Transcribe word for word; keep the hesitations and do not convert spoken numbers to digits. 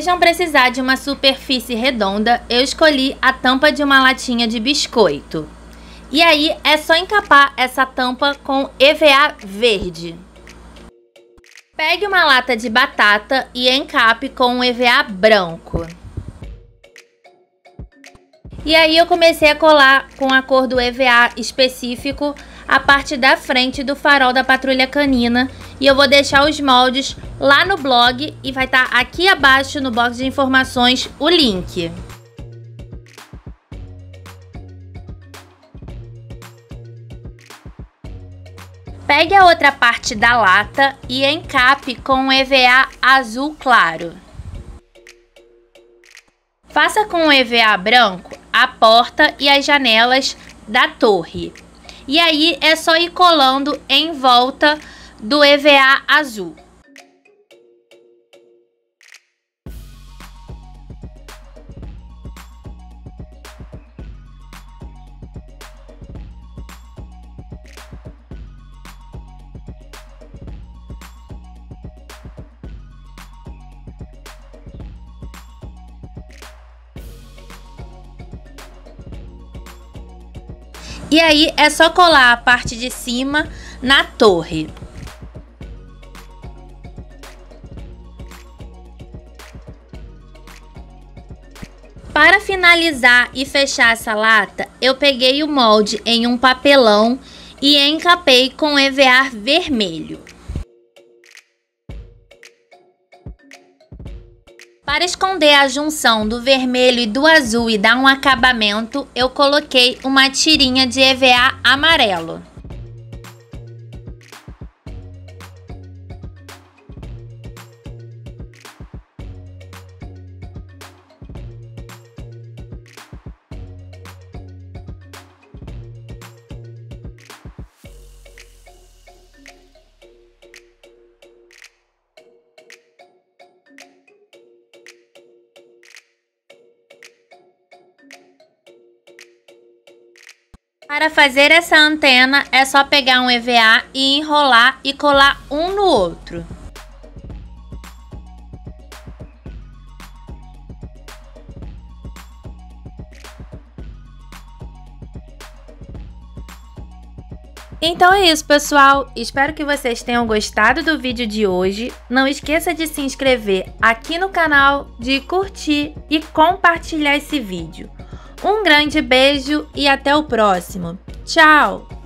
vocês vão precisar de uma superfície redonda, eu escolhi a tampa de uma latinha de biscoito. E aí é só encapar essa tampa com E V A verde. Pegue uma lata de batata e encape com um E V A branco. E aí eu comecei a colar com a cor do E V A específico a parte da frente do farol da patrulha canina. E eu vou deixar os moldes lá no blog e vai estar aqui abaixo no box de informações o link. Pegue a outra parte da lata e encape com o E V A azul claro. Faça com o E V A branco a porta e as janelas da torre. E aí é só ir colando em volta do E V A azul. E aí é só colar a parte de cima na torre. Para finalizar e fechar essa lata, eu peguei o molde em um papelão e encapei com E V A vermelho. Para esconder a junção do vermelho e do azul e dar um acabamento, eu coloquei uma tirinha de E V A amarelo. Para fazer essa antena, é só pegar um E V A e enrolar e colar um no outro. Então é isso, pessoal. Espero que vocês tenham gostado do vídeo de hoje. Não esqueça de se inscrever aqui no canal, de curtir e compartilhar esse vídeo. Um grande beijo e até o próximo. Tchau!